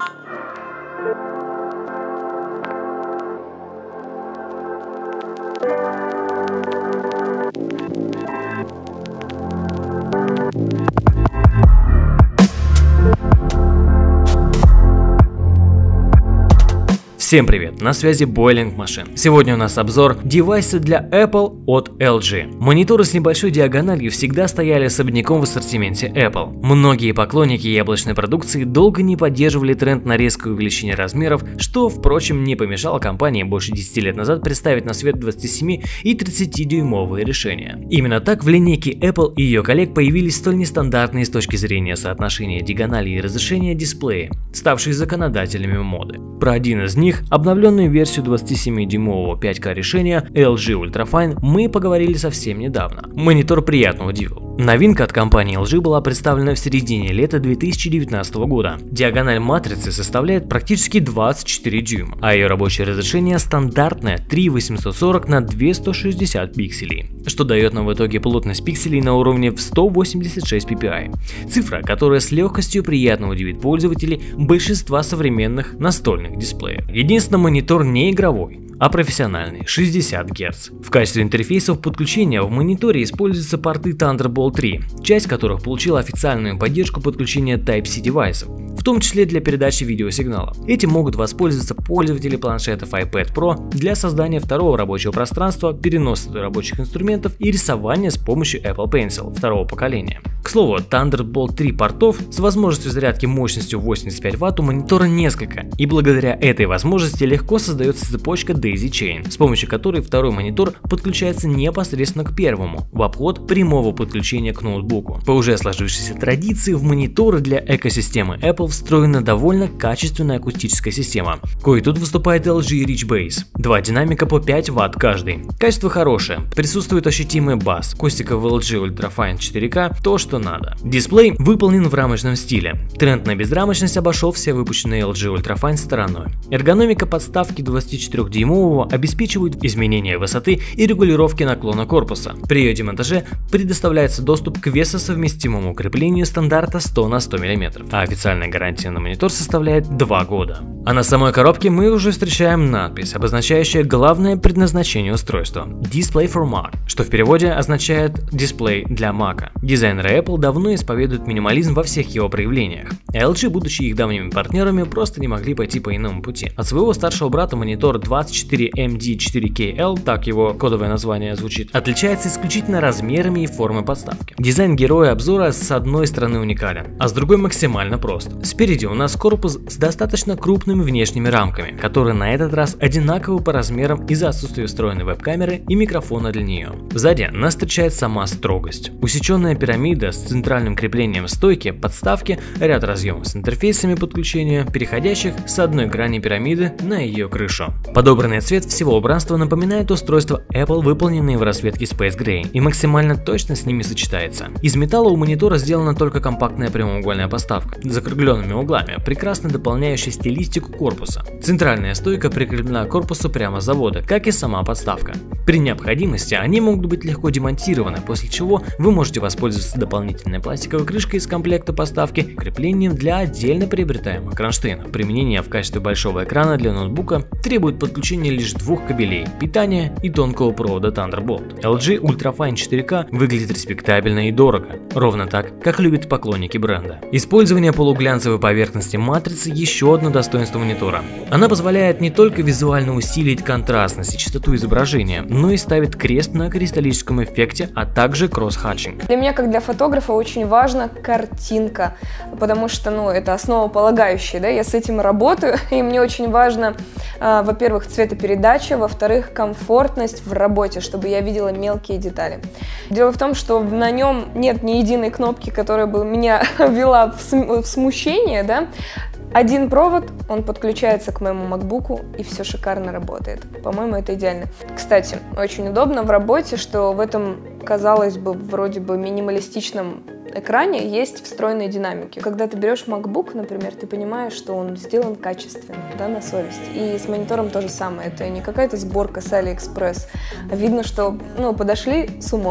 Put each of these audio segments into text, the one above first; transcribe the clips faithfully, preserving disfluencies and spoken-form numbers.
Всем привет, на связи Boiling Machine. Сегодня у нас обзор девайса для Apple от эл джи. Мониторы с небольшой диагональю всегда стояли особняком в ассортименте Apple. Многие поклонники яблочной продукции долго не поддерживали тренд на резкое увеличение размеров, что, впрочем, не помешало компании больше десяти лет назад представить на свет двадцатисеми и тридцатидюймовые решения. Именно так в линейке Apple и ее коллег появились столь нестандартные с точки зрения соотношения диагонали и разрешения дисплеи, ставшие законодателями моды. Про один из них, обновленную версию двадцатисемидюймового пять ка решения эл джи Ultrafine, мы поговорили совсем недавно. Монитор приятно удивил. Новинка от компании эл джи была представлена в середине лета две тысячи девятнадцатого года. Диагональ матрицы составляет практически двадцать четыре дюйма, а ее рабочее разрешение стандартное три тысячи восемьсот сорок на две тысячи сто шестьдесят пикселей, что дает нам в итоге плотность пикселей на уровне в сто восемьдесят шесть пи пи ай. Цифра, которая с легкостью приятно удивит пользователей большинства современных настольных дисплеев. Единственный монитор не игровой, а профессиональный, шестьдесят герц. В качестве интерфейсов подключения в мониторе используются порты Thunderbolt три, часть которых получила официальную поддержку подключения Type-C девайсов, в том числе для передачи видеосигналов. Этим могут воспользоваться пользователи планшетов iPad Pro для создания второго рабочего пространства, переноса рабочих инструментов и рисования с помощью Apple Pencil второго поколения. К слову, Thunderbolt три портов с возможностью зарядки мощностью восемьдесят пять ватт у монитора несколько, и благодаря этой возможности легко создается цепочка Daisy Chain, с помощью которой второй монитор подключается непосредственно к первому, в обход прямого подключения к ноутбуку. По уже сложившейся традиции в мониторы для экосистемы Apple встроена довольно качественная акустическая система, кое тут выступает эл джи Rich Bass. Два динамика по пять ватт каждый. Качество хорошее, присутствует ощутимый бас, акустика в эл джи Ultrafine четыре ка то, что надо. Дисплей выполнен в рамочном стиле. Тренд на безрамочность обошел все выпущенные эл джи Ultrafine стороной. Эргономика подставки двадцатичетырёхдюймового обеспечивает изменение высоты и регулировки наклона корпуса. При ее демонтаже предоставляется доступ к весосовместимому креплению стандарта сто на сто миллиметров, а официальная гарантия на монитор составляет два года. А на самой коробке мы уже встречаем надпись, обозначающая главное предназначение устройства – Display for Mac, что в переводе означает «дисплей для Mac». Дизайнеры Apple давно исповедуют минимализм во всех его проявлениях. эл джи, будучи их давними партнерами, просто не могли пойти по иному пути. От своего старшего брата монитор двадцать четыре эм ди четыре кей эл, так его кодовое название звучит, отличается исключительно размерами и формой подставки. Дизайн героя обзора с одной стороны уникален, а с другой максимально прост. Спереди у нас корпус с достаточно крупными внешними рамками, которые на этот раз одинаковы по размерам из-за отсутствия встроенной веб-камеры и микрофона для нее. Сзади нас встречает сама строгость. Усеченная пирамида с центральным креплением стойки, подставки, ряд разъемов с интерфейсами подключения, переходящих с одной грани пирамиды на ее крышу. Подобранный цвет всего убранства напоминает устройства Apple, выполненные в расцветке Space Gray, и максимально точно с ними сочетается. Из металла у монитора сделана только компактная прямоугольная подставка с закругленными углами, прекрасно дополняющая стилистику корпуса. Центральная стойка прикреплена к корпусу прямо с завода, как и сама подставка. При необходимости они могут быть легко демонтированы, после чего вы можете воспользоваться дополнительной пластиковой крышкой из комплекта подставки, креплением для отдельно приобретаемых кронштейнов. Применение в качестве большого экрана для ноутбука требует подключения лишь двух кабелей – питания и тонкого провода Thunderbolt. эл джи Ultrafine четыре ка выглядит респектабельно и дорого, ровно так, как любят поклонники бренда. Использование полуглянцевой поверхности матрицы – еще одно достоинство монитора. Она позволяет не только визуально усилить контрастность и частоту изображения, но и ставит крест на кристаллическом эффекте, а также кросс-хатчинг. Для меня, как для фотографа, очень важна картинка, потому что, ну, это основополагающее, да, я с этим работаю, и мне очень важно, э, во-первых, цветопередача, во-вторых, комфортность в работе, чтобы я видела мелкие детали. Дело в том, что на нем нет ни единой кнопки, которая бы меня ввела в, см в смущение, да. Один провод, он подключается к моему макбуку, и все шикарно работает. По-моему, это идеально. Кстати, очень удобно в работе, что в этом, казалось бы, вроде бы минималистичном экране есть встроенные динамики. Когда ты берешь MacBook, например, ты понимаешь, что он сделан качественно, да, на совесть. И с монитором то же самое. Это не какая-то сборка с AliExpress. А видно, что, ну, подошли с умом.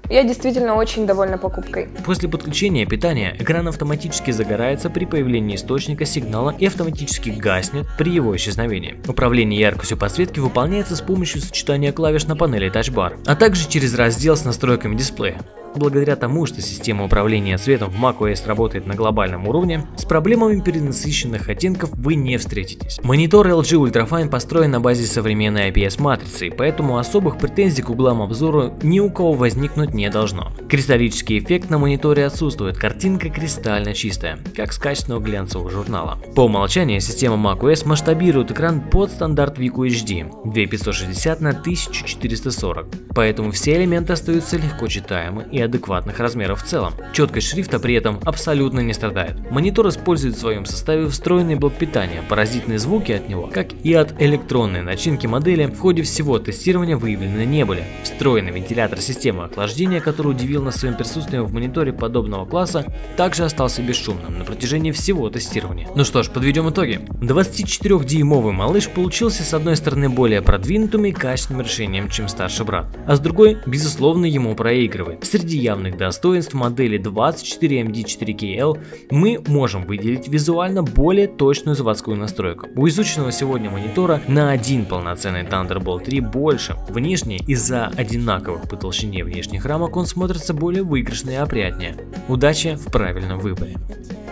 Я действительно очень довольна покупкой. После подключения питания экран автоматически загорается при появлении источника сигнала и автоматически гаснет при его исчезновении. Управление яркостью подсветки выполняется с помощью сочетания клавиш на панели Touch Bar, а также через раздел с настройками дисплея. Благодаря тому, что система управления цветом в macOS работает на глобальном уровне, с проблемами перенасыщенных оттенков вы не встретитесь. Монитор эл джи Ultrafine построен на базе современной ай пи эс-матрицы, поэтому особых претензий к углам обзора ни у кого возникнуть не должно. Кристаллический эффект на мониторе отсутствует, картинка кристально чистая, как с качественного глянцевого журнала. По умолчанию система macOS масштабирует экран под стандарт Vico эйч ди две тысячи пятьсот шестьдесят на тысячу четыреста сорок, поэтому все элементы остаются легко читаемы и адекватных размеров в целом. Четкость шрифта при этом абсолютно не страдает. Монитор использует в своем составе встроенный блок питания, паразитные звуки от него, как и от электронной начинки модели, в ходе всего тестирования выявлены не были. Встроенный вентилятор системы охлаждения, который удивил нас своим присутствием в мониторе подобного класса, также остался бесшумным на протяжении всего тестирования. Ну что ж, подведем итоги. двадцатичетырёхдюймовый малыш получился с одной стороны более продвинутым и качественным решением, чем старший брат, а с другой, безусловно, ему проигрывает. Среди явных достоинств модели двадцать четыре эм ди четыре кей эл мы можем выделить визуально более точную заводскую настройку. У изученного сегодня монитора на один полноценный Thunderbolt три больше. Внешне, из-за одинаковых по толщине внешних рамок, он смотрится более выигрышно и опрятнее. Удачи в правильном выборе.